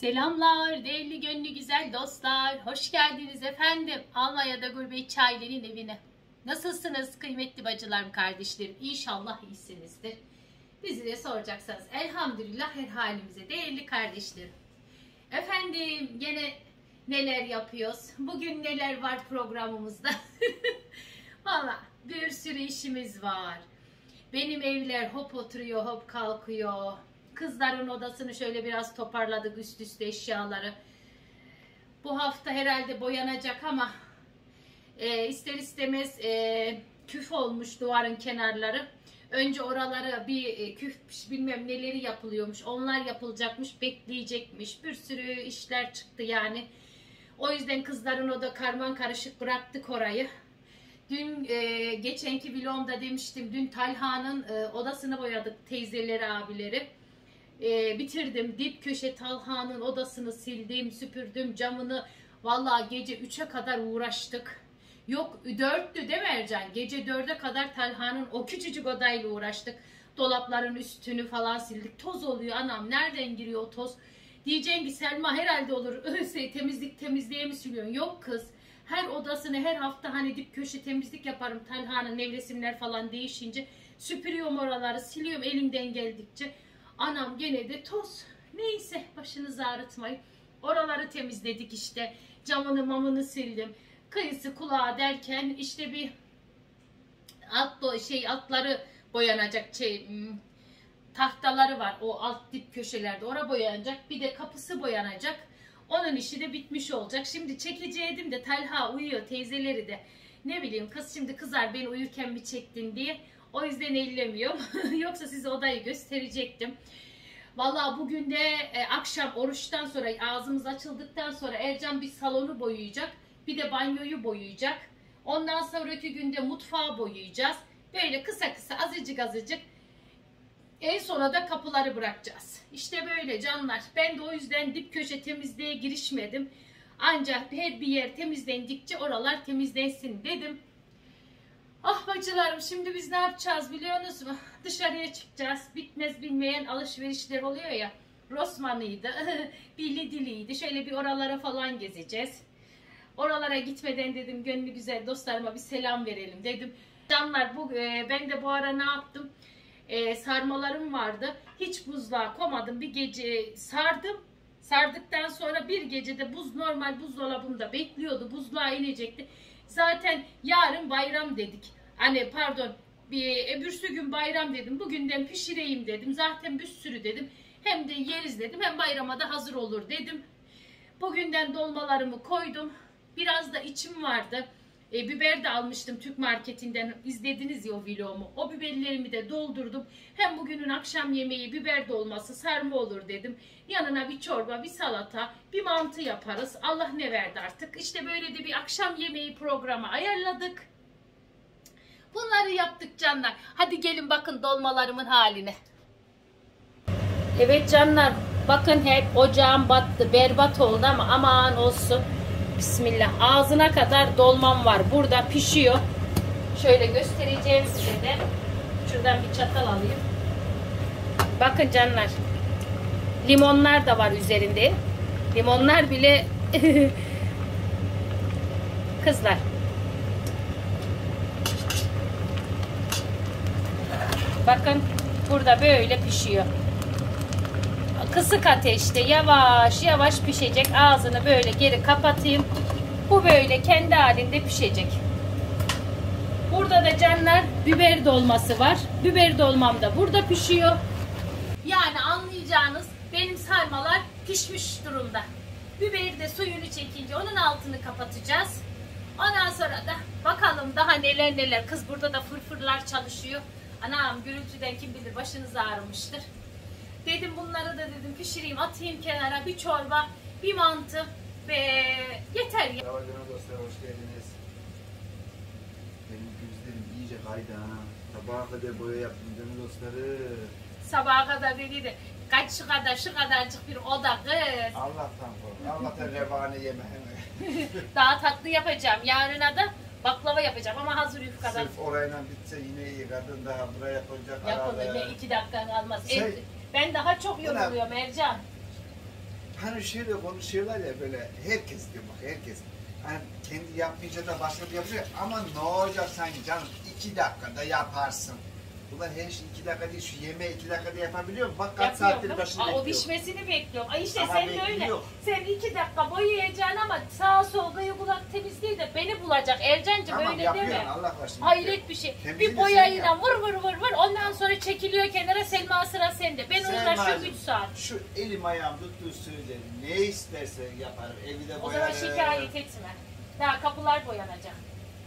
Selamlar değerli gönlü güzel dostlar. Hoş geldiniz efendim Almanya'da gurbetçi ailenin evine. Nasılsınız kıymetli bacılarım, kardeşlerim? İnşallah iyisinizdir. Bizi de soracaksanız elhamdülillah her halimize değerli kardeşlerim. Efendim gene neler yapıyoruz? Bugün neler var programımızda? Valla bir sürü işimiz var. Benim evler hop oturuyor hop kalkıyor. Kızların odasını şöyle biraz toparladık, üst üste eşyaları. Bu hafta herhalde boyanacak ama ister istemez küf olmuş duvarın kenarları. Önce oralara bir küf bilmem neleri yapılıyormuş. Onlar yapılacakmış, bekleyecekmiş. Bir sürü işler çıktı yani. O yüzden kızların oda karman karışık bıraktık orayı. Dün geçenki vlogumda demiştim. Dün Talha'nın odasını boyadık, teyzeleri, abileri. Bitirdim. Dip köşe Talha'nın odasını sildim, süpürdüm, camını. Vallahi gece 3'e kadar uğraştık. Yok 4'tü değil mi Ercan? Gece 4'e kadar Talha'nın o küçücük odayla uğraştık. Dolapların üstünü falan sildik. Toz oluyor anam. Nereden giriyor o toz? Diyeceksin ki Selma herhalde olur. Temizliğe mi siliyorsun? Yok kız. Her odasını her hafta hani dip köşe temizlik yaparım. Talha'nın nevresimler falan değişince süpürüyorum oraları, siliyorum elimden geldikçe. Anam gene de toz. Neyse başınızı ağrıtmayın. Oraları temizledik işte. Camını mamını sildim. Kıyısı kulağı derken işte bir altları boyanacak tahtaları var. O alt dip köşelerde orası boyanacak. Bir de kapısı boyanacak. Onun işi de bitmiş olacak. Şimdi çekeceğim de Talha uyuyor. Teyzeleri de ne bileyim kız şimdi kızar beni uyurken mi çektin diye. O yüzden ellemiyorum. Yoksa size odayı gösterecektim. Vallahi bugün de akşam oruçtan sonra ağzımız açıldıktan sonra Ercan bir salonu boyayacak. Bir de banyoyu boyayacak. Ondan sonraki günde mutfağı boyayacağız. Böyle kısa kısa azıcık. En sona da kapıları bırakacağız. İşte böyle canlar. Ben de o yüzden dip köşe temizliğe girişmedim. Ancak her bir yer temizlendikçe oralar temizlensin dedim. Ah bacılarım, şimdi biz ne yapacağız biliyorsunuz mu? Dışarıya çıkacağız. Bitmez bilmeyen alışverişler oluyor ya. Rossmann'ıydı, Billy Dilly'ydi. Şöyle bir oralara falan gezeceğiz. Oralara gitmeden dedim gönlü güzel dostlarıma bir selam verelim dedim. Canlar ben de bu ara ne yaptım? Sarmalarım vardı. Hiç buzluğa koymadım. Bir gece sardım. Sardıktan sonra bir gecede normal buzdolabımda bekliyordu. Buzluğa inecekti. Zaten yarın bayram dedik. Hani pardon öbürsü gün bayram dedim. Bugünden pişireyim dedim. Zaten bir sürü dedim. Hem de yeriz dedim. Hem bayrama da hazır olur dedim. Bugünden dolmalarımı koydum. Biraz da içim vardı. Biber de almıştım Türk marketinden. İzlediniz ya o vlogumu. O biberlerimi de doldurdum. Hem bugünün akşam yemeği biber dolması, sarma olur dedim. Yanına bir çorba, bir salata, bir mantı yaparız. Allah ne verdi artık. İşte böyle de bir akşam yemeği programı ayarladık. Bunları yaptık canlar. Hadi gelin bakın dolmalarımın haline. Evet canlar. Bakın hep ocağım battı. Berbat oldu ama aman olsun. Bismillah. Ağzına kadar dolmam var. Burada pişiyor. Şöyle göstereceğim size de. Şuradan bir çatal alayım. Bakın canlar. Limonlar da var üzerinde. Limonlar bile kızlar. Bakın burada böyle pişiyor. Kısık ateşte yavaş yavaş pişecek. Ağzını böyle geri kapatayım. Bu böyle kendi halinde pişecek. Burada da canlar biber dolması var. Biber dolmam da burada pişiyor. Yani anlayacağınız benim sarmalar pişmiş durumda. Biberi de suyunu çekince onun altını kapatacağız. Ondan sonra da bakalım daha neler. Kız burada da fırfırlar çalışıyor. Anam gürültüden kim bilir başınız ağrımıştır. Dedim bunları da dedim pişireyim, atayım kenara, bir çorba, bir mantı ve yeter ya. Merhaba dostlar, hoş geldiniz. Benim gözlerim iyice kaydı ha. Sabaha kadar boya yaptım canım dostları. Sabaha kadar dedi de şu kadarcık bir oda kız. Allah'tan kork, Allah'tan revani yeme. Daha tatlı yapacağım. Yarına da baklava yapacağım ama hazır yufkadan. Sırf orayla bitse yine iyi, kadın daha buraya koyacak. Yapılır ne 2 dakika kalmaz. Ben daha çok yoruluyorum Ercan. Hani şöyle konuşuyorlar ya böyle, herkes diyor bak, herkes. Hani kendi yapmayınca da başka yapıyor. Ama ne olacak sanki canım, 2 dakikada yaparsın. Ulan her şey 2 dakika değil, şu yemeği 2 dakikada yapabiliyor musun? Bak kaç saattir başını bekliyorum. O pişmesini bekliyorum. Ay işte ama sen de öyle. Sen 2 dakika boyayacaksın ama sağa sol gıyı kulak temizliği de beni bulacak. Ercan'cığım tamam, öyle deme. Allah aşkına. Hayret bir şey. Temizliği Bir boyayla vur ondan sonra çekiliyor kenara, Selma sıra sende. Ben uğraşıyorum 3 saat. Şu elim ayağım tuttuğu sürece ne isterse yaparım. Evi de O boyarım. zaman şikayet etme. Daha kapılar boyanacak.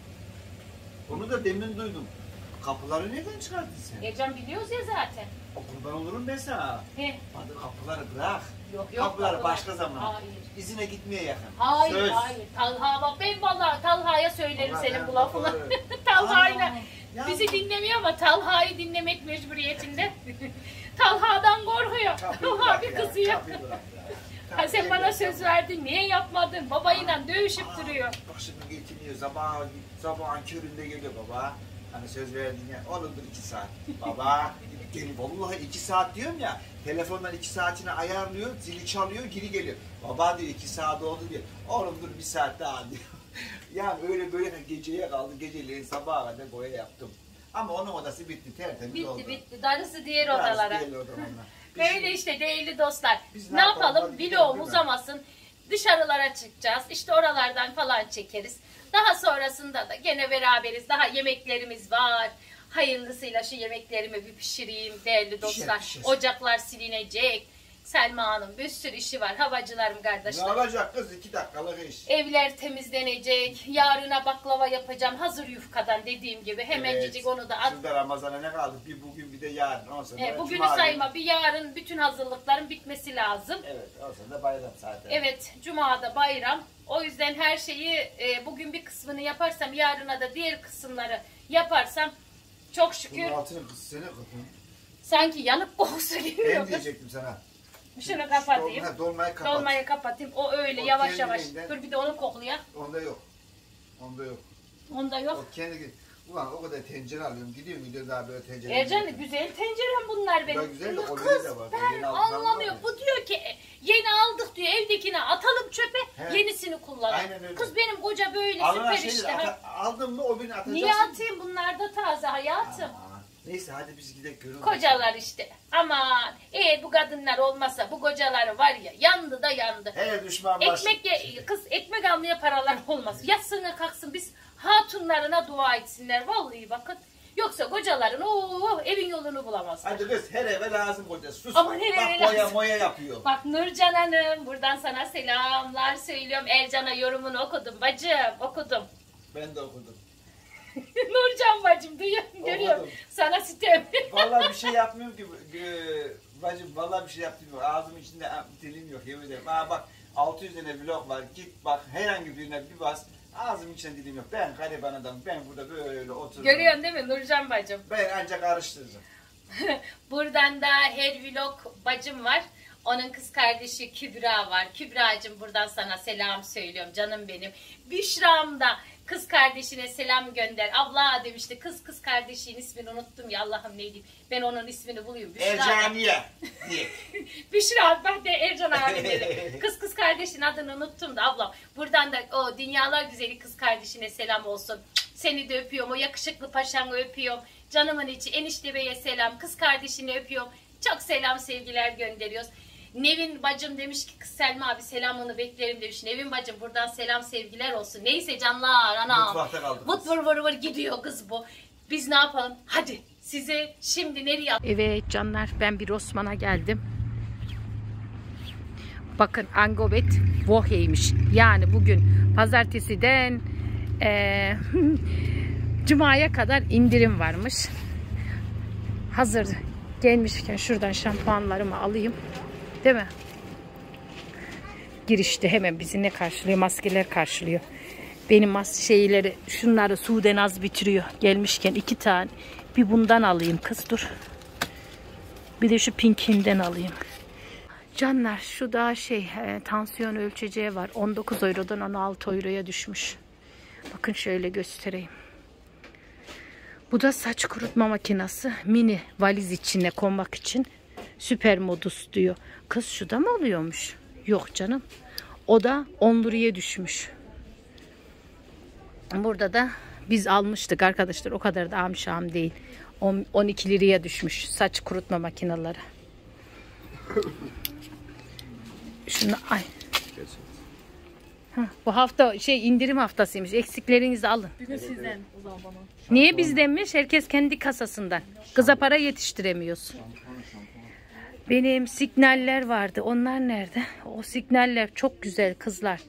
Onu da demin duydum. Kapıları nereden çıkardın sen? Ercan biliyoruz ya zaten. O kurban olurum ben sana. He. Hadi kapıları bırak. Yok Kapıları başka zaman. Hayır. İzine gitmeye yakın. Hayır Söz. hayır. Talha bak, ben vallahi Talha'ya söylerim Vallahi senin ben bu lafını. kapıları- Talha'yla Ya bizi dinlemiyor ama Talha'yı dinlemek mecburiyetinde. Talha'dan korkuyor. kapıyı Talha bırak bir ya, kızıyor. kapıyı bırak ya. Ha, sen Kapıyı bana bırak söz ya. verdin, niye yapmadın? Babayla dövüşüp duruyor. Başını getiriyor. Sabahın köründe geliyor baba. Hani söz verdin ya. Oğlumdur 2 saat. Baba. Gel, vallahi 2 saat diyorum ya. Telefondan 2 saatini ayarlıyor. Zili çalıyor. Geri geliyor. Baba diyor 2 saat oldu diyor. Oğlumdur 1 saat daha diyor. Yani öyle böyle geceye kaldı. Geceleyin sabaha kadar boya yaptım. Ama onun odası bitti. Tertemiz oldu. Bitti. Darısı diğer Darısı odalara. diğer odalarına. Böyle işte değerli dostlar. Biz Ne ne yapalım? yapalım? Hadi Vlogum gidelim, uzamasın. Dışarılara çıkacağız. İşte oralardan falan çekeriz. Daha sonrasında da gene beraberiz. Daha yemeklerimiz var. Hayırlısıyla şu yemeklerimi bir pişireyim değerli dostlar. Pişir. Ocaklar silinecek. Selma Hanım bir sürü işi var. Havacılarım Ne kardeşler. olacak kız? 2 dakikalık iş. Evler temizlenecek. Yarına baklava yapacağım. Hazır yufkadan dediğim gibi. Hemencik onu da at. Şurada Ramazan'a ne kaldı? Bir bugün bir de yarın. Ondan sonra Bugünü Cuma sayma. günü. Bir yarın bütün hazırlıkların bitmesi lazım. Evet, ondan sonra da bayram zaten. Evet, Cuma'da bayram. O yüzden her şeyi bugün bir kısmını yaparsam, yarına da diğer kısımları yaparsam çok şükür Bunun altını kıssana kapın. sanki yanık kokusu geliyor. Ben diyecektim sana. Şunu kapatayım. Dolmayı kapat. Dolmayı kapatayım. O öyle O yavaş yavaş. kendiliğinden- Dur bir de onu koklayak. Onda yok. Onda yok. Onda yok. O kendi... Ulan o kadar tencere alıyorum. Gidiyor daha böyle tencere. Ercan güzel tencerem bunlar benim. Da güzel de Ya o kız de var. ben Yeni aldılar anlamıyorum. var Bu diyor ki yeni aldık diyor, evdekini atalım çöpe, He. yenisini kullanalım. Aynen öyle. Kız benim koca böyle Alınan süper işte. aldın mı o birini atacaksın. Niye atayım, bunlar da taze hayatım. Aa, neyse hadi biz gidelim görün. Kocalar işte. Aman eğer bu kadınlar olmasa bu kocaları var ya, yandı da yandı. Her düşman baş. Kız ekmek almaya paralar olmaz. Yatsın kalksın biz hatunlarına dua etsinler. Vallahi bakın. Yoksa kocaların evin yolunu bulamazlar. Hadi kız her eve lazım koca. Sus. Aman her bak eve boya lazım. moya yapıyor. Bak Nurcan Hanım, buradan sana selamlar söylüyorum. Ercan'a yorumunu okudum bacım, okudum. Ben de okudum. Nurcan bacım duyuyor, görüyorum. Okudum. Sana sitem. Vallahi bir şey yapmıyorum ki. Bacım vallahi bir şey yapmıyorum. Ağzım içinde dilim yok yemin ederim. Aa bak 600 tane vlog var. Git bak herhangi birine bir bas. Ağzım içinde dilim yok. Ben gariban adamım. Ben burada böyle otururum. Görüyorsun değil mi Nurcan bacım? Ben ancak karıştıracağım. Buradan da her vlog bacım var. Onun kız kardeşi Kübra var. Kübra'cığım buradan sana selam söylüyorum canım benim. Büşra'm da kız kardeşine selam gönder. Abla demişti, kız kardeşinin ismini unuttum ya, Allah'ım ne diyeyim. Ben onun ismini bulayım. Büşra. Ercaniye diye. Büşra, ben de Ercan abi dedim. Kız kardeşin adını unuttum da ablam. Buradan da o dünyalar güzeli kız kardeşine selam olsun. Seni de öpüyorum. O yakışıklı paşanı öpüyorum. Canımın içi enişte beye selam. Kız kardeşini öpüyorum. Çok selam sevgiler gönderiyoruz. Nevin bacım demiş ki kız Selma abi selamını beklerim demiş. Nevin bacım buradan selam sevgiler olsun. Neyse canlar anam. Mutfakta kaldık. Vır gidiyor kız bu. Biz ne yapalım? Hadi size şimdi nereye... Evet canlar, ben bir Osman'a geldim. Bakın Angobet Vohey'miş. Yani bugün pazartesiden Cuma'ya kadar indirim varmış. Hazır gelmişken şuradan şampuanlarımı alayım. Değil mi? Girişte hemen bizi ne karşılıyor? Maskeler karşılıyor. Benim şeyleri, şunları Sudenaz bitiriyor. Gelmişken 2 tane. Bir bundan alayım kız, dur. Bir de şu pinkinden alayım. Canlar şu da tansiyon ölçeceği var. 19 eurodan 16 euroya düşmüş. Bakın şöyle göstereyim. Bu da saç kurutma makinesi. Mini valiz içine koymak için. Süper modus diyor. Kız şu da mı oluyormuş? Yok canım. O da 10 liraya düşmüş. Burada da biz almıştık arkadaşlar. O kadar da amşam değil. 12 liraya düşmüş saç kurutma makineleri. Şunu ay. Bu hafta indirim haftasıymış. Eksiklerinizi alın. Bugün sizden o zaman bana. Niye bizdenmiş? Herkes kendi kasasından. Kıza para yetiştiremiyoruz. Benim signaller vardı. Onlar nerede? O signaller çok güzel kızlar.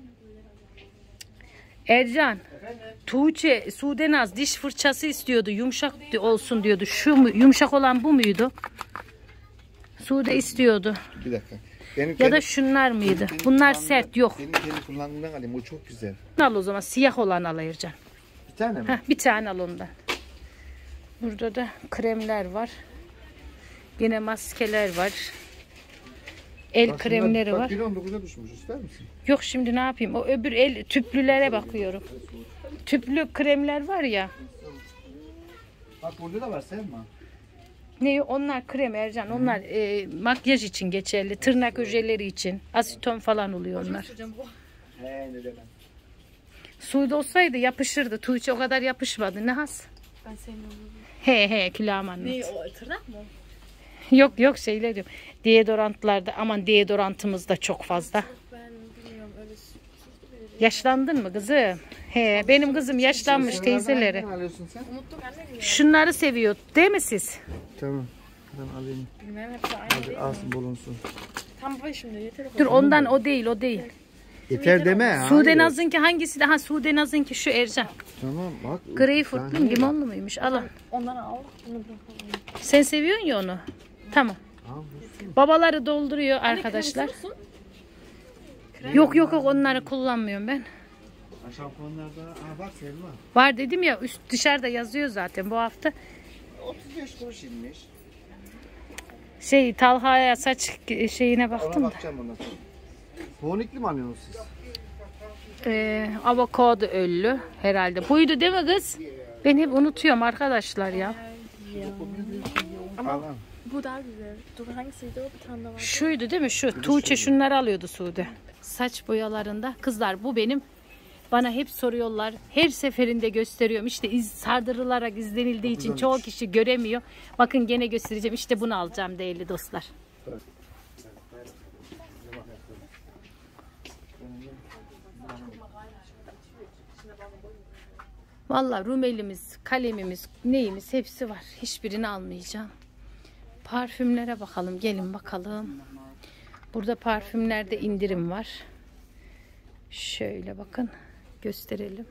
Ercan, Tuğçe, Sudenaz diş fırçası istiyordu. Yumuşak olsun diyordu. Şu mu? Yumuşak olan bu muydu? Sude istiyordu. Bir dakika. Ya da şunlar mıydı? Bunlar sert yok. Benim kendi kullandığımdan alayım. O çok güzel. Al o zaman. Siyah olan al Ercan. Bir tane mi? Heh, bir tane al ondan. Burada da kremler var. Yine maskeler var. El kremleri var. 1.19'a düşmüş. İster misin? Yok şimdi ne yapayım? O öbür el tüplülere bakıyorum. Tüplü kremler var ya. Bak burada da var Selma. Ne onlar krem Ercan. Onlar makyaj için geçerli. Tırnak öjeleri için. Aseton falan oluyor onlar. He ne demem. Suda olsaydı yapışırdı. Tuğçe o kadar yapışmadı. Ne has? Ben sevmiyorum. He külahım anlat. Ne o tırnak mı? Yok şeyler diyorum. Deodorantlarda aman deodorantımız da çok fazla. Ben bilmiyorum öyle Yaşlandın mı kızım? He benim kızım yaşlanmış teyzeleri. Ne alıyorsun sen? unuttuk anne mi? Şunları seviyor değil mi siz? Tamam. Ben alayım. Bilmem hepsi aynı değil mi? Alsın bulunsun. Tam bu şimdi yeter o Dur kadar. ondan o değil. Yeter deme. Sudenaz'ınki hangisi daha Sudenaz'ınki şu Ercan. Tamam bak. Greyfurtlu mu limonlu muymuş? Al. Onları al. Bunu bırakalım. Sen seviyorsun ya onu. Tamam. Babaları dolduruyor arkadaşlar. Yok onları kullanmıyorum ben. Şampuanlarda bak Selma. Var dedim ya üst dışarıda yazıyor zaten bu hafta. 35 kuruş inmiş. Talha'ya saç şeyine Ona baktım da. bakacağım ondan sonra. Bonikli mi alıyorsunuz siz? Avokado öllü herhalde. Buydu değil mi kız? Ben hep unutuyorum arkadaşlar ya. Ama bu daha güzel. Dur hangisiydi o? Bir tane daha var. Şuydu değil mi? Şu. Tuğçe şunları alıyordu Sude. Saç boyalarında. Kızlar bu benim. Bana hep soruyorlar. Her seferinde gösteriyorum. İşte sardırılarak izlenildiği için çoğu kişi göremiyor. Bakın gene göstereceğim. İşte bunu alacağım değerli dostlar. Vallahi rumelimiz, kalemimiz, neyimiz hepsi var. Hiçbirini almayacağım. Parfümlere bakalım. Gelin bakalım. Burada parfümlerde indirim var. Şöyle bakın. Gösterelim.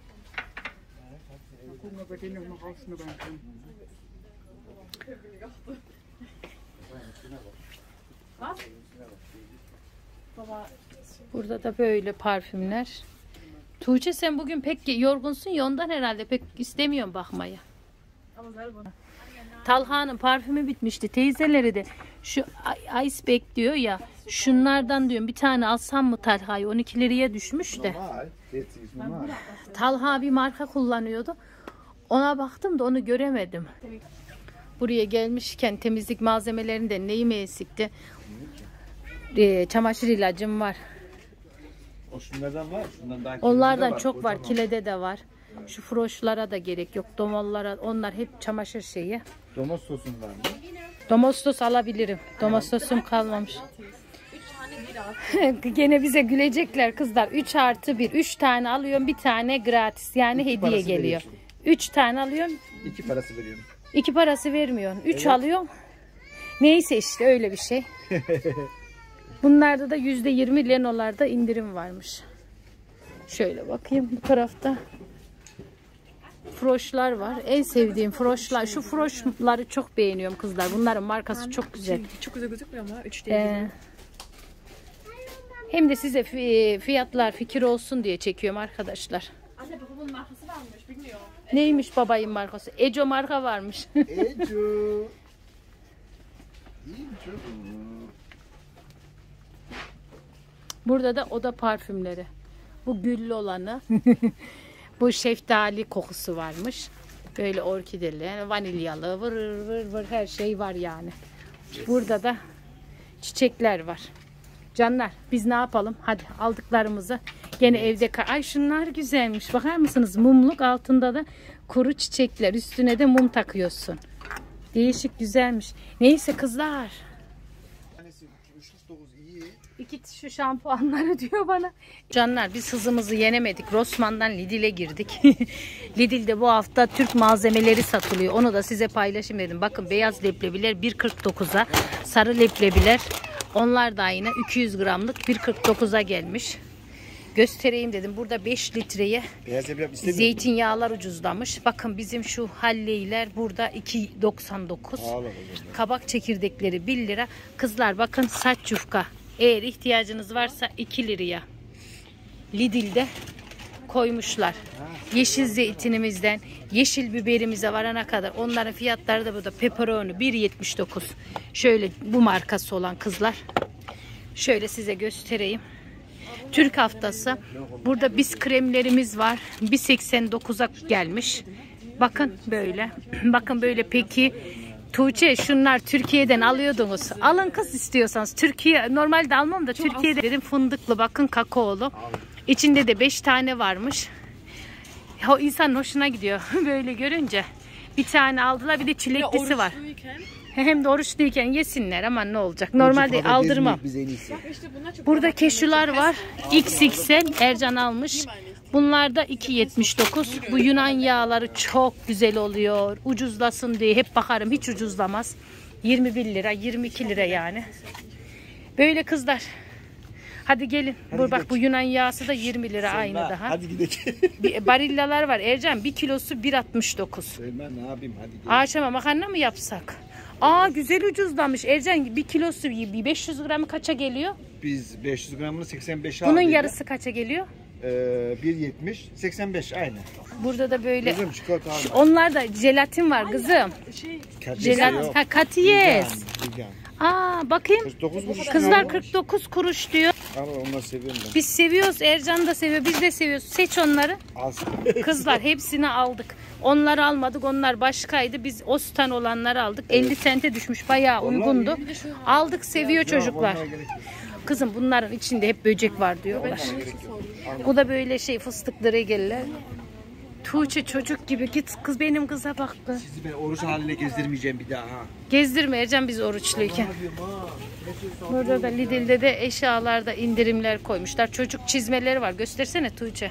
Burada da böyle parfümler. Tuğçe sen bugün pek yorgunsun ya ondan herhalde pek istemiyorum bakmayı. Ama ver bana. Talha'nın parfümü bitmişti. Teyzeleri de şu Iceberg diyor ya. Şunlardan diyorum bir tane alsam mı Talha'yı 12 liraya düşmüş de. Normal. Talha bir marka kullanıyordu. Ona baktım da onu göremedim. Buraya gelmişken temizlik malzemelerinde neyim eksikti? Çamaşır ilacım var. O şunlardan var. Şundan daha Onlardan çok var. Kilede de var. Şu froşlara da gerek yok. Domollara onlar hep çamaşır şeyi. Domuz sosun var mı? Domestos alabilirim. Domestosum kalmamış. 3 tane bir Gene bize gülecekler kızlar. 3+1. 3 tane alıyorum. Bir tane gratis. Yani İki hediye parası geliyor. veriyorsun. 3 tane alıyorum. 2 parası veriyorum. 2 parası vermiyorsun. 3 Evet. alıyorum. Neyse işte öyle bir şey. Bunlarda da %20 Leno'larda indirim varmış. Şöyle bakayım bu tarafta. Froşlar var. En sevdiğim froşlar. Şu froşları çok beğeniyorum kızlar. Bunların markası çok güzel. Çok güzel gözükmüyor ama 3 değil. Hem de size fiyatlar fikir olsun diye çekiyorum arkadaşlar. Anne babamın markası varmış bilmiyorum. Neymiş babayın markası? Eco marka varmış. Ecu. Burada da oda parfümleri. Bu güllü olanı. Bu şeftali kokusu varmış. Böyle orkideli, vanilyalı, vır vır vır her şey var yani. Burada da çiçekler var. Canlar biz ne yapalım? Hadi aldıklarımızı gene evde... Ay şunlar güzelmiş. Bakar mısınız? Mumluk, altında da kuru çiçekler. Üstüne de mum takıyorsun. Değişik, güzelmiş. Neyse kızlar. İki şu şampuanları diyor bana. Canlar biz hızımızı yenemedik. Rossmann'dan Lidl'e girdik. Lidl'de bu hafta Türk malzemeleri satılıyor. Onu da size paylaşayım dedim. Bakın beyaz leblebiler 1.49'a. Sarı leblebiler onlar da aynı 200 gramlık 1.49'a gelmiş. Göstereyim dedim. Burada 5 litreye zeytinyağlar ucuzlamış. Bakın bizim şu halleyler burada 2.99. Kabak çekirdekleri 1 lira. Kızlar bakın saç yufka. Eğer ihtiyacınız varsa 2 liraya. Lidl'de koymuşlar. Yeşil zeytinimizden yeşil biberimize varana kadar onların fiyatları da burada. Pepperoni 1.79. Şöyle bu markası olan kızlar. Şöyle size göstereyim. Türk haftası. Burada biz kremlerimiz var. 1.89'a gelmiş. Bakın böyle. Bakın böyle peki. Tuğçe şunlar Türkiye'den alıyordunuz. Alın kız istiyorsanız. Türkiye normalde almam da Türkiye'de dedim fındıklı bakın kakaolu. İçinde de 5 tane varmış. O insan hoşuna gidiyor böyle görünce. Bir tane aldılar bir de çileklisi var. Hem de oruçluyken yesinler ama ne olacak. Normalde aldırmam. Burada keşular var. XXL Ercan almış. Bunlar da 2.79. Bu Yunan yağları çok güzel oluyor. Ucuzlasın diye hep bakarım. Hiç ucuzlamaz. 21 lira, 22 lira yani. Böyle kızlar. Hadi gelin. Bak bu Yunan yağısı da 20 lira aynı daha. Hadi gidelim. Barillalar var. Ercan 1 kilosu 1.69. Ben ne yapayım hadi gidelim. Akşama makarna mı yapsak? Aa güzel ucuzlamış. Ercan 1 kilosu 500 gramı kaça geliyor? Biz 500 gramını 85 aldık. Bunun yarısı kaça geliyor? 1.70 85 aynı. Burada da böyle. Kızım çikolata alma. Onlar da jelatin var kızım. Jelatin. Ha katiyes. Aa bakayım. 49 kızlar 49 kuruş diyor. Ama onları seviyorum ben. Biz seviyoruz. Ercan da seviyor. Biz de seviyoruz. Seç onları. Kızlar hepsini aldık. Onları almadık. Onlar başkaydı. Biz Ostan olanları aldık. Evet. 50 sente düşmüş. Bayağı uygundu. Aldık seviyor çocuklar. Kızım bunların içinde hep böcek var diyorlar. Bu da böyle şey fıstıklı regeller. Tuğçe çocuk gibi git kız benim kıza bak be. Sizi ben oruç haline gezdirmeyeceğim bir daha. Gezdirme Ercan biz oruçluyken. Burada da Lidl'de de eşyalarda indirimler koymuşlar. Çocuk çizmeleri var. Göstersene Tuğçe.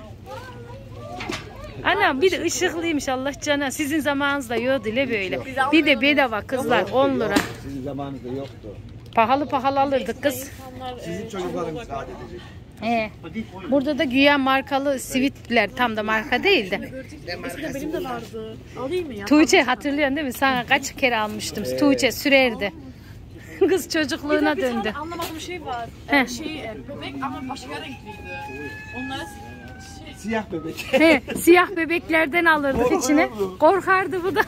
Anam bir de ışıklıymış Allah cana. Sizin zamanınızda yoktu le böyle. Bir de bedava kızlar 10 lira. Sizin zamanınızda yoktu. Pahalı alırdık kız. Sizin çocuklarınız rahat edecek. Burada da güya markalı sivitler tam da marka değil de. Benim de vardı. Alayım mı ya? Tuğçe hatırlıyorsun değil mi? Sana kaç kere almıştım. Tuğçe sürerdi. Kız çocukluğuna döndü. Bir anlamadığım şey var. Bebek ama başka renkliydi. Onlara siyah bebek. Siyah bebeklerden alırdık içine. Korkardı bu da.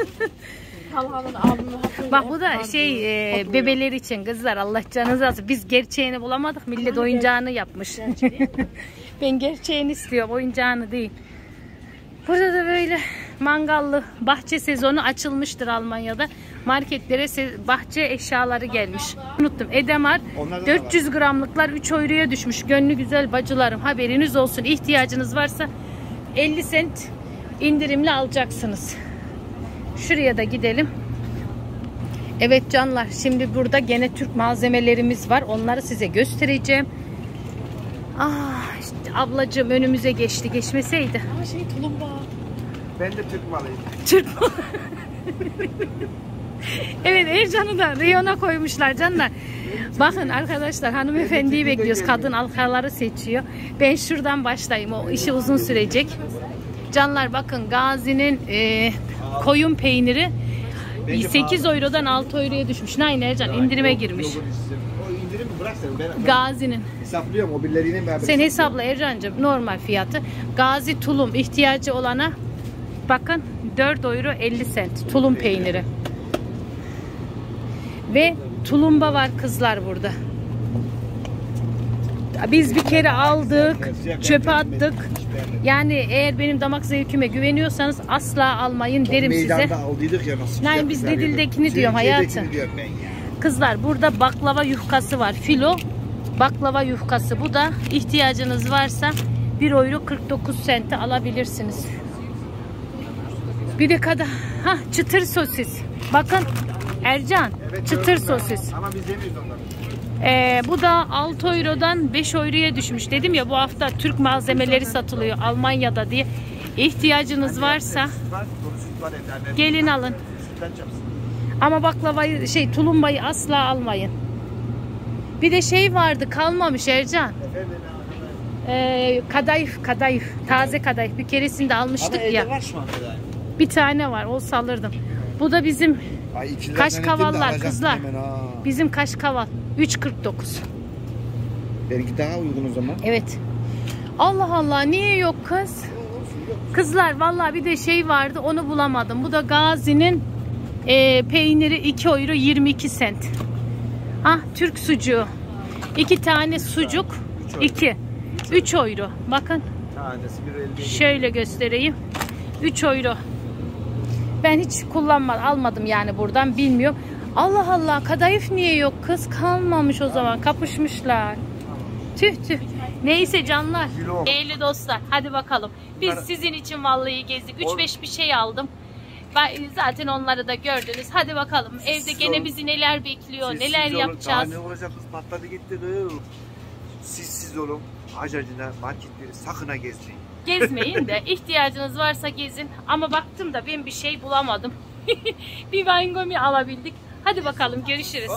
Bak bu da bebeler için kızlar Allah canınızı alsın. Biz gerçeğini bulamadık. Millet oyuncağını yapmış. Ben gerçeğini istiyorum. Oyuncağını değil. Burada da böyle mangallı bahçe sezonu açılmıştır Almanya'da. Marketlere bahçe eşyaları gelmiş. Unuttum. Edamar 400 gramlıklar 3 euroya düşmüş. Gönlü güzel bacılarım. Haberiniz olsun. İhtiyacınız varsa 50 sent indirimli alacaksınız. Şuraya da gidelim. Evet canlar. Şimdi burada gene Türk malzemelerimiz var. Onları size göstereceğim. İşte ablacığım önümüze geçti. Geçmeseydi. tulumba. Ben de Türk malıyım. Türk malı. Evet Ercan'ı da reyona koymuşlar canlar. Bakın arkadaşlar hanımefendiyi bekliyoruz. Kadın halkaları seçiyor. Ben şuradan başlayayım. O işi uzun sürecek. Canlar bakın Gazi'nin koyun peyniri 8 eurodan 6 euroya düşmüş. Nein Ercan indirime girmiş. O indirim bırak sen. Gazi'nin. Hesaplıyorum o birilerine beraber. Sen hesapla Ercan'cığım normal fiyatı. Gazi tulum ihtiyacı olana bakın 4 euro 50 sent tulum peyniri. Ve tulumba var kızlar burada. Biz bir kere aldık, çöpe attık. Yani eğer benim damak zevkime güveniyorsanız asla almayın derim size. Meydanda aldıydık ya nasıl? Yani biz Lidl'dekini diyorum hayatım. Kızlar burada baklava yufkası var. Filo Baklava yufkası. Bu da ihtiyacınız varsa 1 euro 49 sente alabilirsiniz. Bir de çıtır sosis. Bakın Ercan, Evet, çıtır sosis. Ama biz yemiyoruz onları. Bu da 6 eurodan 5 euroya düşmüş. Dedim ya, bu hafta Türk malzemeleri satılıyor Almanya'da diye. İhtiyacınız varsa gelin alın. Ama baklavayı tulumbayı asla almayın. Bir de şey vardı, kalmamış Ercan. Kadayıf, taze kadayıf. Bir keresinde almıştık ya. Var şu an kadayıf. Bir tane var, olsa alırdım. Bu da bizim kaşkavallar kızlar. Bizim kaşkaval 3.49. Belki daha uygun o zaman. Evet. Allah Allah, niye yok kız? Kızlar vallahi bir de şey vardı, onu bulamadım. Bu da Gazi'nin peyniri 2 euro 22 sent. Türk sucuğu. 2 tane sucuk 3 euro. Bakın. Şöyle göstereyim. 3 euro. Ben hiç almadım yani buradan, bilmiyorum. Allah Allah, kadayıf niye yok kız? Kalmamış o zaman. Kapışmışlar. Tüh. Neyse canlar. Değerli dostlar, hadi bakalım. Biz sizin için vallahi gezdik. 3-5 bir şey aldım. Zaten onları da gördünüz. Hadi bakalım. Evde gene bizi neler bekliyor, neler yapacağız. Ne olacak kız, patladı gitti kız. Siz olun. Acacına marketleri sakın ha gezmeyin. Gezmeyin de ihtiyacınız varsa gezin. Ama baktım da ben bir şey bulamadım. Bir Weingummi alabildik. Hadi bakalım, görüşürüz.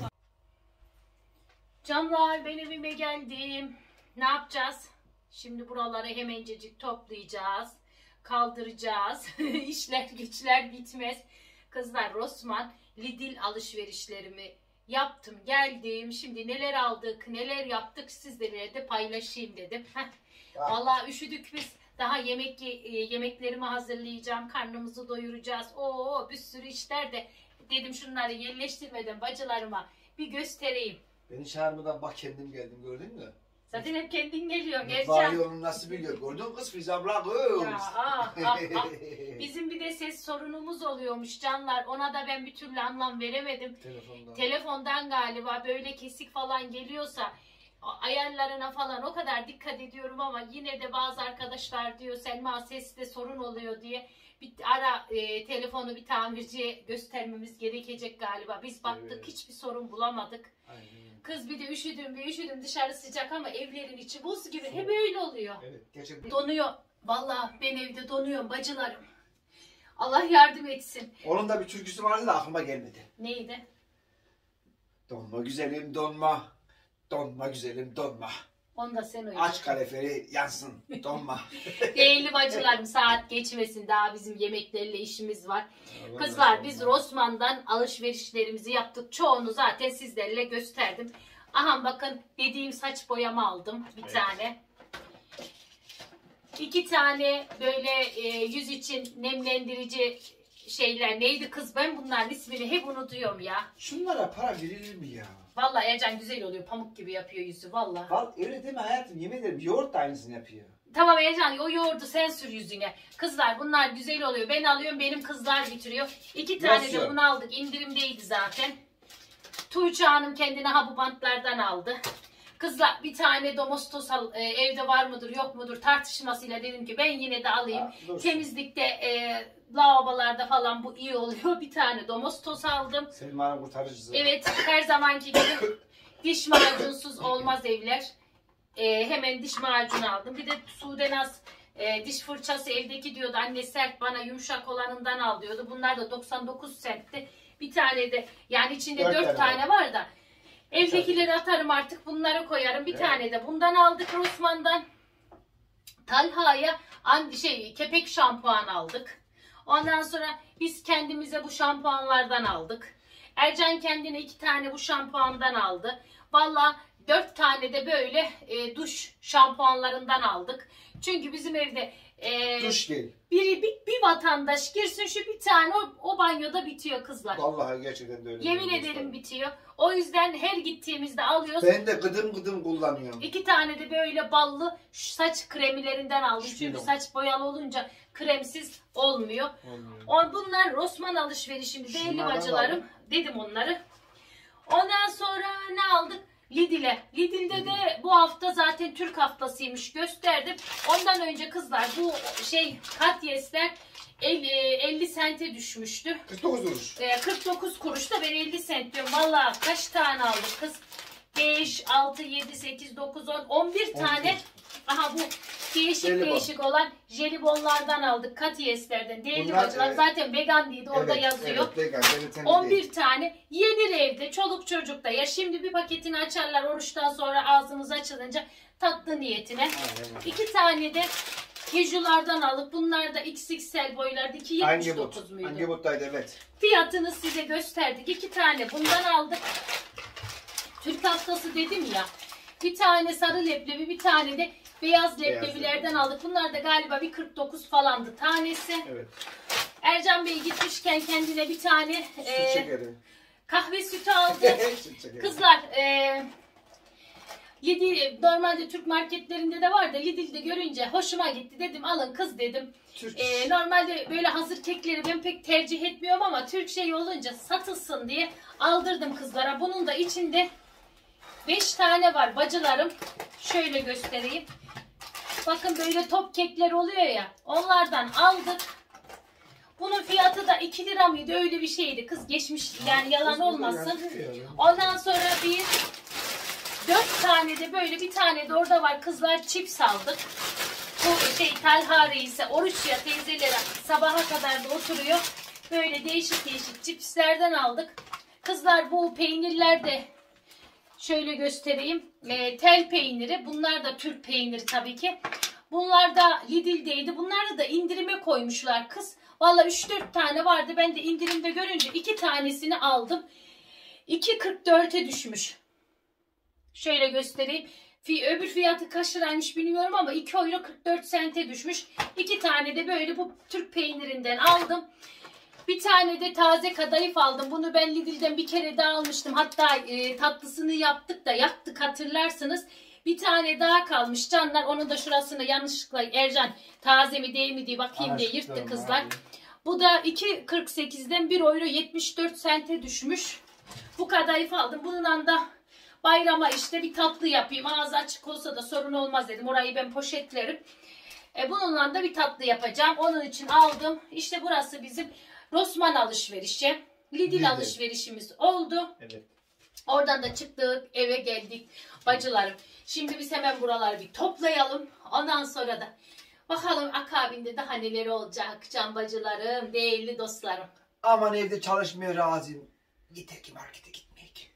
Canlar, ben evime geldim. Ne yapacağız? Şimdi buraları hemencecik toplayacağız. Kaldıracağız. İşler güçler bitmez. Kızlar, Rossmann Lidl alışverişlerimi yaptım, geldim. Şimdi neler aldık, neler yaptık sizlerle de paylaşayım dedim. Vallahi üşüdük biz. Daha yemeklerimi hazırlayacağım. Karnımızı doyuracağız. Bir sürü işler de dedim, şunları yerleştirmeden bacılarıma bir göstereyim. Beni çağırmadan bak, kendim geldim, gördün mü? Zaten hep kendin geliyor. Mutfağı yolunu nasıl biliyor? Gördün mü kız, Fiz abla kız. Bizim bir de ses sorunumuz oluyormuş canlar. Ona da ben bir türlü anlam veremedim. Telefondan galiba böyle kesik falan geliyorsa ayarlarına falan o kadar dikkat ediyorum ama yine de bazı arkadaşlar diyor Selma, seste sorun oluyor diye. Bir ara telefonu bir tamirciye göstermemiz gerekecek galiba. Biz baktık, hiçbir sorun bulamadık. Aynen. Kız bir de üşüdüm, dışarı sıcak ama evlerin içi buz gibi. Hep öyle oluyor. Evet, gerçekten. Donuyor. Vallahi ben evde donuyorum bacılarım. Allah yardım etsin. Onun da bir türküsü vardı da aklıma gelmedi. Neydi? Donma güzelim donma. Donma güzelim donma. Onu da sen oynadın. Aç kaleferi yansın donma. Değerli bacılarım, saat geçmesin, daha bizim yemeklerle işimiz var. Kızlar, biz Rossmann'dan alışverişlerimizi yaptık. Çoğunu zaten sizlerle gösterdim. Aha bakın, dediğim saç boyama aldım bir tane. 2 tane böyle yüz için nemlendirici şeyler, neydi kız, ben bunların ismini hep unutuyorum ya. Şunlara para verilir mi ya? Vallahi Ercan güzel oluyor, pamuk gibi yapıyor yüzü vallahi. Öyle deme hayatım, yemin ederim yoğurt da aynısını yapıyor. Tamam Ercan, o yoğurdu sen sür yüzüne. Kızlar, bunlar güzel oluyor. Ben alıyorum, benim kızlar bitiriyor. 2 tane de bunu aldık, indirimdeydi zaten. Tuğçe Hanım kendine bu bantlardan aldı. Kızlar, bir tane domestos evde var mıdır yok mudur tartışmasıyla dedim ki ben yine de alayım. Temizlikte lavabolarda falan bu iyi oluyor. Bir tane domestos aldım. Selma'nın kurtarıcısı. Evet, her zamanki gibi diş macunsuz olmaz evler. Hemen diş macunu aldım. Bir de Sudenaz diş fırçası evdeki diyordu. Anne sert, bana yumuşak olanından al diyordu. Bunlar da 99 centti. Bir tane de, yani içinde 4 tane var da. Evdekileri atarım artık, bunları koyarım. Bir tane de bundan aldık Rossmann'dan. Talha'ya kepek şampuan aldık. Ondan sonra biz kendimize bu şampuanlardan aldık. Ercan kendine 2 tane bu şampuandan aldı. Vallahi 4 tane de böyle duş şampuanlarından aldık. Çünkü bizim evde duş değil. Bir vatandaş girsin, şu bir tane o banyoda bitiyor kızlar. Vallahi gerçekten de öyle. Yemin ederim bitiyor. O yüzden her gittiğimizde alıyoruz. Ben de gıdım kullanıyorum. 2 tane de böyle ballı saç kremlerinden aldım. Çünkü saç boyalı olunca kremsiz olmuyor. Bunlar Rossmann alışverişimiz değerli bacılarım. Dedim onları. Ondan sonra ne aldık? Lidl'de de bu hafta zaten Türk haftasıymış, gösterdim. Ondan önce kızlar bu Katyesler 50 sente düşmüştü. 49 kuruş. 49 kuruş da ben 50 sent diyorum. Valla kaç tane aldık kız? 5, 6, 7, 8, 9, 10, 11 tane. Aha bu değişik olan jelibonlardan aldık. Katyeslerden. Değerli bacılar zaten vegan değildi. Orada yazıyor. Evet, vegan, 11 tane. Yenir evde. Çoluk çocukta. Ya şimdi bir paketini açarlar oruçtan sonra ağzımız açılınca tatlı niyetine. 2 tane de kejulardan alıp bunlar da XXL boylarda 2.79 muydu? Hangi bottaydı, evet. Fiyatını size gösterdik. 2 tane bundan aldık. Türk haftası dedim ya. Bir tane sarı leblebi, bir tane de beyaz leblebilerden aldık. Bunlar da galiba bir 49 falandı tanesi. Evet. Ercan Bey gitmişken kendine bir tane kahve sütü aldı. Kızlar normalde Türk marketlerinde de var da Lidl'de görünce hoşuma gitti. Dedim alın kız dedim. Normalde böyle hazır kekleri ben pek tercih etmiyorum ama Türk şeyi olunca satılsın diye aldırdım kızlara. Bunun da içinde 5 tane var bacılarım. Şöyle göstereyim. Bakın böyle top kekler oluyor ya. Onlardan aldık. Bunun fiyatı da 2 lira mıydı? Öyle bir şeydi. Kız geçmiş yani yalan olmasın. Ondan sonra bir 4 tane de böyle bir tane de orada var. Kızlar cips aldık. Bu Talha Reis'e oruç ya teyzelere sabaha kadar da oturuyor. Böyle değişik cipslerden aldık. Kızlar bu peynirler de şöyle göstereyim. Tel peyniri. Bunlar da Türk peyniri tabii ki. Bunlar da Lidl'deydi. Bunları da indirime koymuşlar kız. Valla 3-4 tane vardı. Ben de indirimde görünce 2 tanesini aldım. 2.44'e düşmüş. Şöyle göstereyim. Öbür fiyatı kaç liraymış bilmiyorum ama 2 euro 44 sente düşmüş. 2 tane de böyle bu Türk peynirinden aldım. Bir tane de taze kadayıf aldım. Bunu ben Lidl'den bir kere daha almıştım. Hatta tatlısını yaptık da yaktık hatırlarsınız. Bir tane daha kalmış canlar. Onun da şurasını yanlışlıkla Ercan taze mi değil mi diye bakayım diye yırttı kızlar. Abi. Bu da 2.48'den 1 euro 74 sente düşmüş. Bu kadayıf aldım. Bununla da bayrama işte bir tatlı yapayım. Ağzı açık olsa da sorun olmaz dedim. Orayı ben poşetlerim. Bununla da bir tatlı yapacağım. Onun için aldım. İşte burası bizim Rossmann alışverişi. Lidl alışverişimiz oldu. Evet. Oradan da çıktık, eve geldik bacılarım. Şimdi biz hemen buraları bir toplayalım. Ondan sonra da bakalım akabinde daha neler olacak can bacılarım, değerli dostlarım. Aman evde çalışmıyor Razim. Yeter ki markete gitmeyek.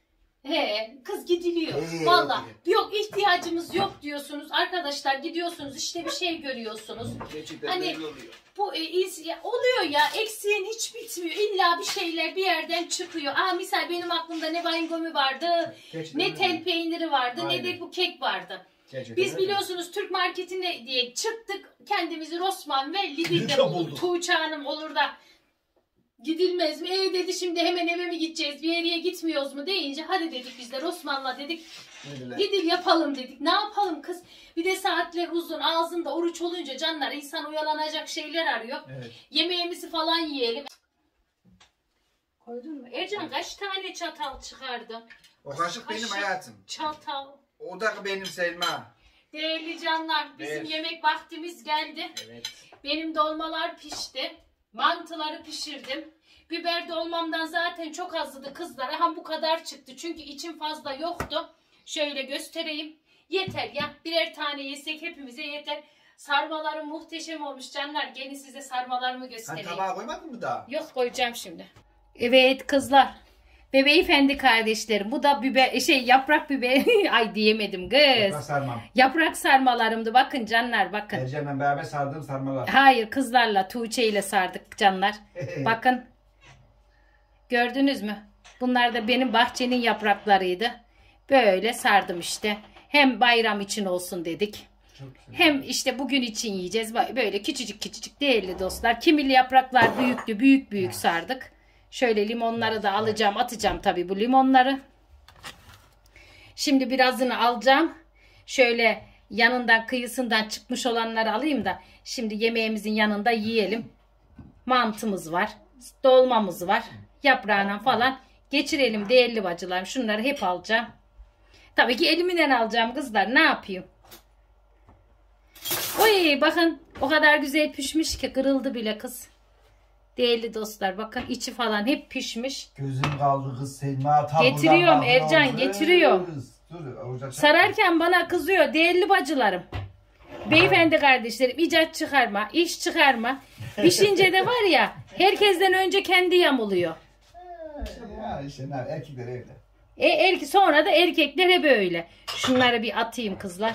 Kız gidiliyor. Valla yok ihtiyacımız yok diyorsunuz. Arkadaşlar gidiyorsunuz işte bir şey görüyorsunuz. Gerçekten hani oluyor. Bu oluyor ya, eksiğin hiç bitmiyor. İlla bir şeyler bir yerden çıkıyor. Misal benim aklımda ne bayingomi vardı, ne tel peyniri vardı, ne de bu kek vardı. Gerçekten biz biliyorsunuz Türk marketinde diye çıktık. Kendimizi Rossmann ve Lidl'de bulduk. Tuğçe Hanım olur da gidilmez mi? Dedi şimdi hemen eve mi gideceğiz? Bir yere gitmiyoruz mu deyince hadi dedik biz de Rossmann'la dedik. Lidl yapalım dedik. Ne yapalım kız? Bir de saatler uzun. Ağzında oruç olunca canlar insan oyalanacak şeyler arıyor. Evet. Yemeğimizi falan yiyelim. Koydun mu? Ercan kaç tane çatal çıkardı? O kaşık benim hayatım. Çatal. O da benim Selma. Değerli canlar bizim yemek vaktimiz geldi. Evet. Benim dolmalar pişti. Mantıları pişirdim. Biber dolmamdan zaten çok azdı kızlar. Bu kadar çıktı. Çünkü içim fazla yoktu. Şöyle göstereyim. Yeter ya. Birer tane yesek hepimize yeter. Sarmalarım muhteşem olmuş canlar. Gelin size sarmalarımı göstereyim. Sen tabağa koymadın mı daha? Yok koyacağım şimdi. Evet kızlar. Ve beyefendi kardeşlerim. Bu da yaprak biber. Ay diyemedim kız. Yaprak sarmam. Yaprak sarmalarımdı. Bakın canlar bakın. Ercan'la beraber sardığım sarmalar. Hayır kızlarla Tuğçe ile sardık canlar. Bakın. Gördünüz mü? Bunlar da benim bahçenin yapraklarıydı. Böyle sardım işte. Hem bayram için olsun dedik. Hem işte bugün için yiyeceğiz. Böyle küçücük değerli dostlar. Kimili yapraklar büyüktü. Büyük sardık. Şöyle limonları da alacağım. Atacağım tabii bu limonları. Şimdi birazını alacağım. Şöyle yanından kıyısından çıkmış olanları alayım da. Şimdi yemeğimizin yanında yiyelim. Mantımız var. Dolmamız var. Yaprağına falan geçirelim değerli bacılarım. Şunları hep alacağım. Tabii ki elimden alacağım kızlar. Ne yapayım? Oy bakın o kadar güzel pişmiş ki kırıldı bile kız. Değerli dostlar bakın içi falan hep pişmiş. Gözüm kaldı kız Selma. Getiriyorum Ercan, getiriyorum. Dur, Sararken bana kızıyor değerli bacılarım. Beyefendi kardeşlerim icat çıkarma, iş çıkarma. Pişince de var ya herkesten önce kendi yamuluyor. Ya işte erkekler evde. Sonra da erkekler hep öyle. Şunları bir atayım kızlar.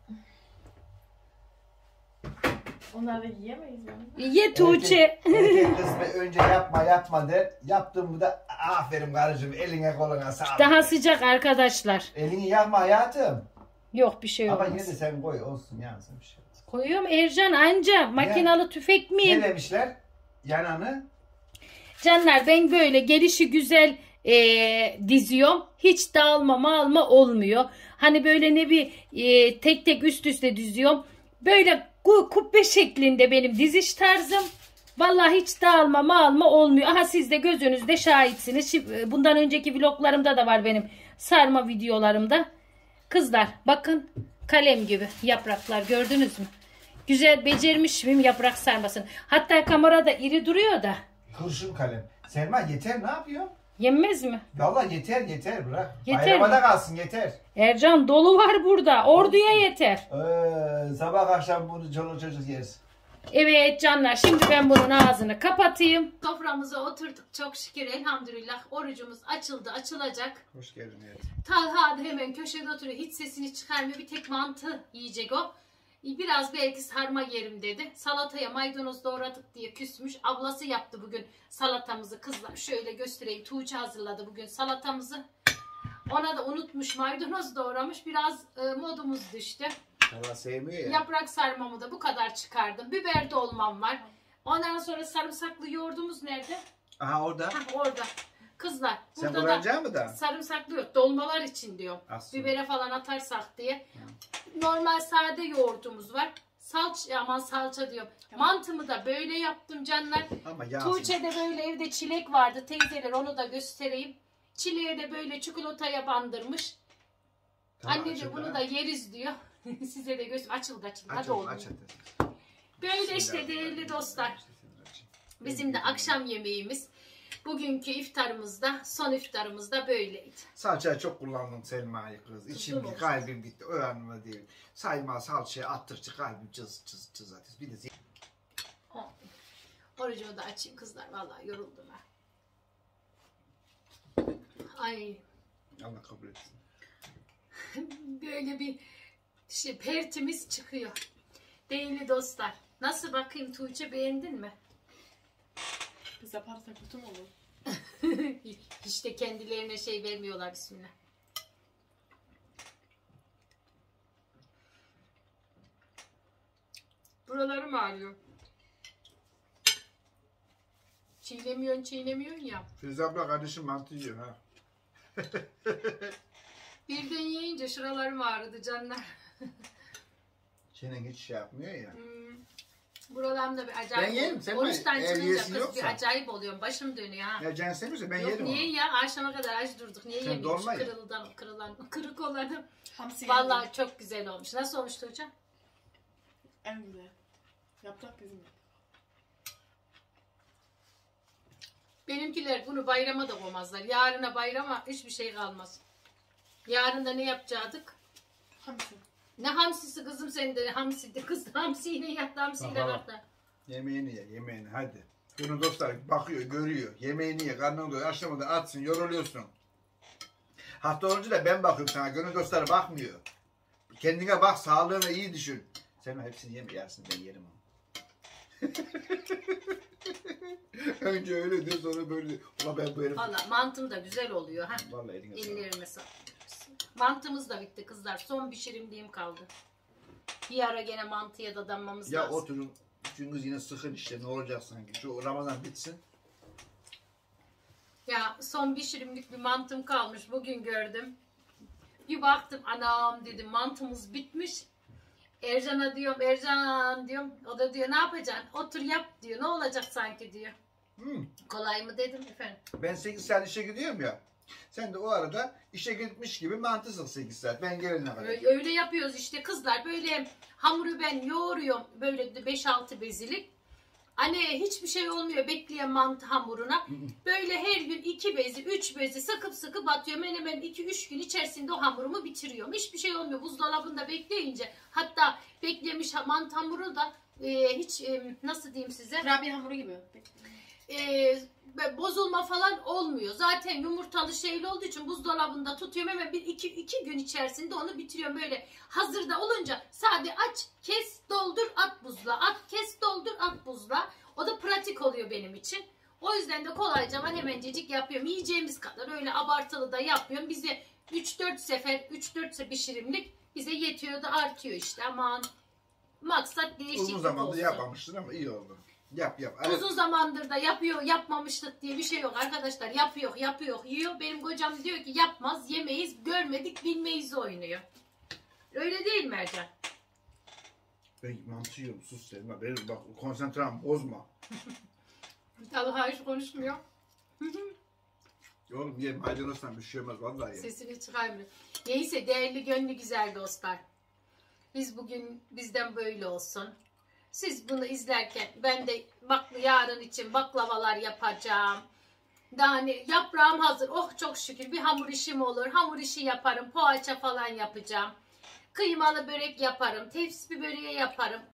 Onları yiyemeyiz yani. Ye Tuğçe. Erkek kısmı önce yapma der. Yaptığımı da aferin karıcığım eline koluna sağlık. Daha sıcak arkadaşlar. Elini yakma hayatım. Yok bir şey Ama olmaz. yine de sen koy olsun yansın bir şey. Koyuyorum Ercan anca makinalı tüfek miyim? Ne demişler? Yananı. Canlar ben böyle gelişi güzel diziyorum. Hiç dağılma olmuyor. Hani böyle ne bir tek tek üst üste diziyorum. Böyle kubbe şeklinde benim diziş tarzım. Vallahi hiç dağılma olmuyor. Aha siz de gözünüzde şahitsiniz. Bundan önceki vloglarımda da var benim sarma videolarımda. Kızlar bakın kalem gibi yapraklar gördünüz mü? Güzel becermiş miyim yaprak sarmasını. Hatta kamerada iri duruyor da. Kurşun kalem. Selma yeter ne yapıyor? Yenmez mi? Vallahi yeter bırak. Yeter Bayrama mi? da kalsın yeter. Ercan dolu var burada. Orduya yeter. Sabah akşam bunu çoluk çocuk yeriz. Evet canlar şimdi ben bunun ağzını kapatayım. Soframıza oturduk çok şükür elhamdülillah. Orucumuz açıldı açılacak. Hoş geldin evet. Talha da hemen köşede oturuyor. Hiç sesini çıkarmıyor. Bir tek mantı yiyecek o. Biraz belki sarma yerim dedi. Salataya maydanoz doğradık diye küsmüş. Ablası yaptı bugün salatamızı kızlar. Şöyle göstereyim. Tuğçe hazırladı bugün salatamızı. Ona da unutmuş maydanoz doğramış. Biraz modumuz düştü. Allah sevmiyor ya. Yaprak sarmamı da bu kadar çıkardım. Biber dolmam var. Ondan sonra sarımsaklı yoğurdumuz nerede? Aha orada. Orada. Kızlar Sen burada kullanacak mı da? sarımsaklı yok. Dolmalar için diyor. Aslında. Bibere falan atarsak diye. Normal sade yoğurdumuz var. Salça diyorum. Mantımı da böyle yaptım canlar. Ama yağsın. Tuğçe'de böyle evde çilek vardı. Teyzeler onu da göstereyim. Çileği de böyle çikolataya bandırmış. Tamam, Anne de açıldı bunu ha. da yeriz diyor. Size de göster. Açıldı. Hadi Aç oğlum. aç. Böyle işte değerli dostlar. Bizim de akşam yemeğimiz. Bugünkü iftarımızda, son iftarımızda böyleydi. Salçayı çok kullandım Selma'yı kız. İçim olsun. kalbim gitti. O anlamda değil. Sayma salçayı attıkça kalbim cız atıyor. Bir de Orucumu da açayım kızlar. Vallahi yoruldum ha. Ay Allah kabul etsin. böyle bir pertimiz çıkıyor. Değerli dostlar. Nasıl bakayım Tuğçe beğendin mi? Biz yaparsak kötü mü olur? Hiç de kendilerine şey vermiyorlar bismillah. Buralarım ağrıyor. Çiğnemiyorsun ya. Filiz abla kardeşim mantı yiyor ha. Birden yiyince şuralarım ağrıdı canlar. Senin hiç şey yapmıyor ya. Buralarımda bir acayip Ben yerim, sen oruçtan eğer çıkınca yesin kız yoksa. bir acayip oluyorum. Başım dönüyor ha. Ya can istemiyorsa ben Yok yerim niye onu. ya? Akşama kadar aç durduk. Niye Sen yemiyormuş? dolma ye. Kırık olanı. Hamsi Vallahi çok güzel olmuş. Nasıl olmuştu hocam? en güzel. Yaprak bizim. Benimkiler bunu bayrama da koymazlar. Yarına bayrama hiçbir şey kalmaz. Yarın da ne yapacaktık? Hamsi. Ne hamsisi kızım sen de hamsi de kız hamsiyle yattı hamsiyle Aha. kalktı. Yemeğini ye yemeğini hadi. Bunu dostlar bakıyor görüyor. Yemeğini ye karnını doyur. Akşama da atsın yoruluyorsun. Hafta olunca da ben bakıyorum sana. Gönül dostları bakmıyor. Kendine bak sağlığına iyi düşün. Sen hepsini yeme yersin ben yerim onu. Önce öyle diyor sonra böyle diyor. Ulan ben bu herif. Valla mantım da güzel oluyor ha. Vallahi eline sağlık. Ellerime sağlık. Mantımız da bitti kızlar. Son pişirimliğim kaldı. Bir ara gene mantıya da damlamız Ya lazım. oturun. Çünkü yine sıkın işte ne olacak sanki. Şu Ramazan bitsin. Ya son pişirimlik bir mantım kalmış. Bugün gördüm. Bir baktım anam dedim mantımız bitmiş. Ercan'a diyorum Ercan diyorum. O da diyor ne yapacaksın? Otur yap diyor. Ne olacak sanki diyor. Kolay mı dedim efendim. Ben 8 saat işe gidiyorum ya. Sen de o arada işe gitmiş gibi mantısın 8 saat. Ben gelene kadar. Öyle yapıyoruz işte kızlar. Böyle hamuru ben yoğuruyorum. Böyle 5-6 bezilik. Hani hiçbir şey olmuyor bekleyen mantı hamuruna. Böyle her gün 2 bezi, 3 bezi sıkıp atıyorum. Hemen 2-3 gün içerisinde o hamurumu bitiriyorum. Hiçbir şey olmuyor buzdolabında bekleyince. Hatta beklemiş mantı hamuru da hiç nasıl diyeyim size? Kurabiye hamuru gibi. Bozulma falan olmuyor. Zaten yumurtalı şeyli olduğu için buzdolabında tutuyorum. Hemen 2 gün içerisinde onu bitiriyorum. Böyle hazırda olunca sadece aç, kes, doldur, at buzluğa. At, kes, doldur, at buzluğa. O da pratik oluyor benim için. O yüzden de kolayca ben hemencecik yapıyorum. Yiyeceğimiz kadar öyle abartılı da yapıyorum. Bize 3-4 sefer, 3-4 pişirimlik bize yetiyor da artıyor işte. Aman maksat değişiklik olsun. Uzun zamandır yapmamıştın ama iyi oldu. Yap. Uzun zamandır da yapmamıştık diye bir şey yok arkadaşlar. Yapıyor, yiyor. Benim kocam diyor ki yapmaz, yemeyiz, görmedik, bilmeyiz oynuyor. Öyle değil mi Ercan? Ben mantı yiyorum, sus Selma. Benim bak konsantrem bozma. Talha hiç konuşmuyor. Oğlum ye, maydanozdan bir şey olmaz vallahi ye. Sesini çıkarmıyor. Neyse değerli gönlü güzel dostlar. Bizden böyle olsun. Siz bunu izlerken ben de yarın için baklavalar yapacağım. Daha hani yaprağım hazır. Oh çok şükür bir hamur işim olur. Hamur işi yaparım. Poğaça falan yapacağım. Kıymalı börek yaparım. Tepsi böreği yaparım.